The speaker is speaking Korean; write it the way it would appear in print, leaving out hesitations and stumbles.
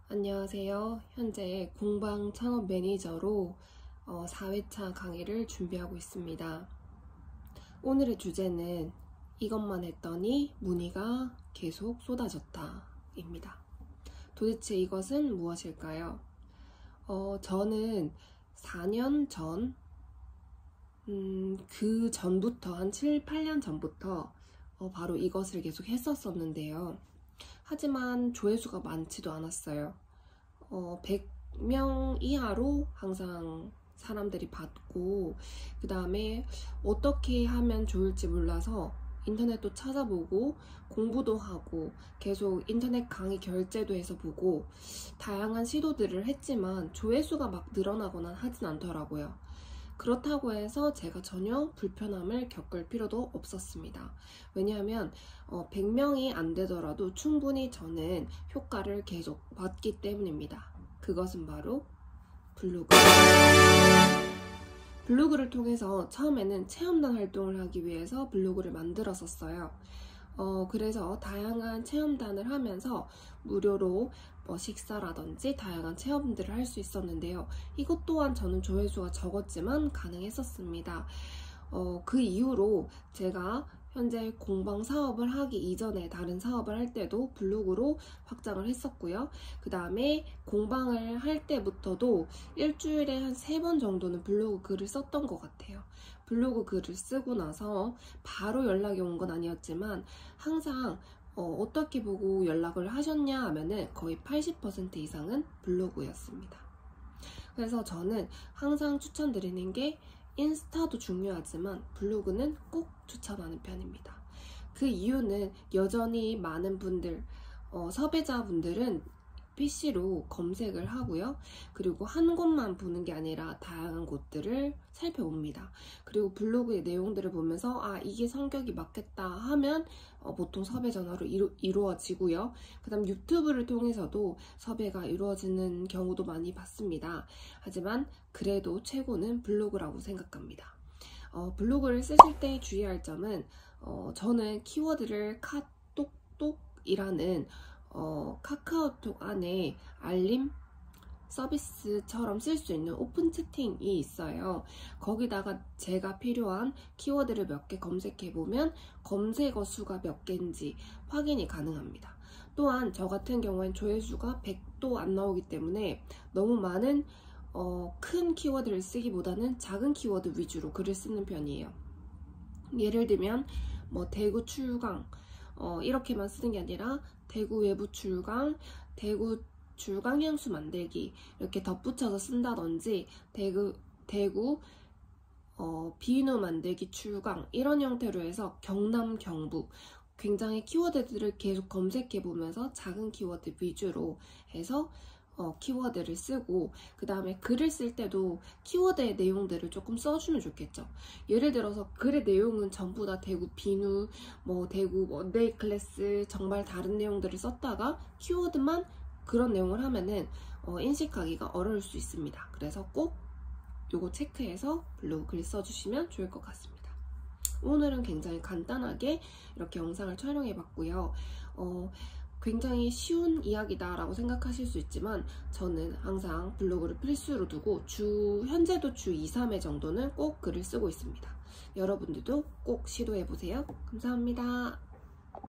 안녕하세요. 현재 공방 창업 매니저로 4회차 강의를 준비하고 있습니다. 오늘의 주제는 이것만 했더니 문의가 계속 쏟아졌다 입니다. 도대체 이것은 무엇일까요? 저는 4년 전, 그 전부터 한 7, 8년 전부터 바로 이것을 계속 했었었는데요. 하지만 조회수가 많지도 않았어요. 100명 이하로 항상 사람들이 봤고, 그 다음에 어떻게 하면 좋을지 몰라서 인터넷도 찾아보고 공부도 하고 계속 인터넷 강의 결제도 해서 보고 다양한 시도들을 했지만 조회수가 막 늘어나거나 하진 않더라고요. 그렇다고 해서 제가 전혀 불편함을 겪을 필요도 없었습니다. 왜냐하면 100명이 안 되더라도 충분히 저는 효과를 계속 봤기 때문입니다. 그것은 바로 블로그. 블로그를 통해서 처음에는 체험단 활동을 하기 위해서 블로그를 만들었었어요. 그래서 다양한 체험단을 하면서 무료로 식사라든지 다양한 체험들을 할 수 있었는데요. 이것 또한 저는 조회수가 적었지만 가능했었습니다. 그 이후로 제가 현재 공방 사업을 하기 이전에 다른 사업을 할 때도 블로그로 확장을 했었고요. 그 다음에 공방을 할 때부터도 일주일에 한 3번 정도는 블로그 글을 썼던 것 같아요. 블로그 글을 쓰고 나서 바로 연락이 온 건 아니었지만 항상 어떻게 보고 연락을 하셨냐 하면은 거의 80% 이상은 블로그였습니다. 그래서 저는 항상 추천드리는 게 인스타도 중요하지만 블로그는 꼭 추천하는 편입니다. 그 이유는 여전히 많은 분들, 섭외자분들은 PC로 검색을 하고요. 그리고 한 곳만 보는 게 아니라 다양한 곳들을 살펴봅니다. 그리고 블로그의 내용들을 보면서 이게 성격이 맞겠다 하면 보통 섭외 전화로 이루어지고요. 그 다음 유튜브를 통해서도 섭외가 이루어지는 경우도 많이 봤습니다. 하지만 그래도 최고는 블로그라고 생각합니다. 블로그를 쓰실 때 주의할 점은 저는 키워드를 카톡톡이라는 카카오톡 안에 알림 서비스처럼 쓸 수 있는 오픈 채팅이 있어요. 거기다가 제가 필요한 키워드를 몇 개 검색해보면 검색어 수가 몇 개인지 확인이 가능합니다. 또한 저 같은 경우엔 조회수가 100도 안 나오기 때문에 너무 많은 큰 키워드를 쓰기보다는 작은 키워드 위주로 글을 쓰는 편이에요. 예를 들면 대구 출강 이렇게만 쓰는 게 아니라 대구 외부 출강, 대구 줄강 향수 만들기 이렇게 덧붙여서 쓴다든지 대구 비누 만들기 출강 이런 형태로 해서 경남, 경북 굉장히 키워드들을 계속 검색해 보면서 작은 키워드 위주로 해서 키워드를 쓰고 그 다음에 글을 쓸 때도 키워드의 내용들을 조금 써주면 좋겠죠. 예를 들어서 글의 내용은 전부 다 대구 비누, 대구 원데이 클래스 정말 다른 내용들을 썼다가 키워드만 그런 내용을 하면은 인식하기가 어려울 수 있습니다. 그래서 꼭 요거 체크해서 블로그 글 써주시면 좋을 것 같습니다. 오늘은 굉장히 간단하게 이렇게 영상을 촬영해 봤고요. 굉장히 쉬운 이야기다 라고 생각하실 수 있지만 저는 항상 블로그를 필수로 두고 현재도 주 2, 3회 정도는 꼭 글을 쓰고 있습니다. 여러분들도 꼭 시도해 보세요. 감사합니다.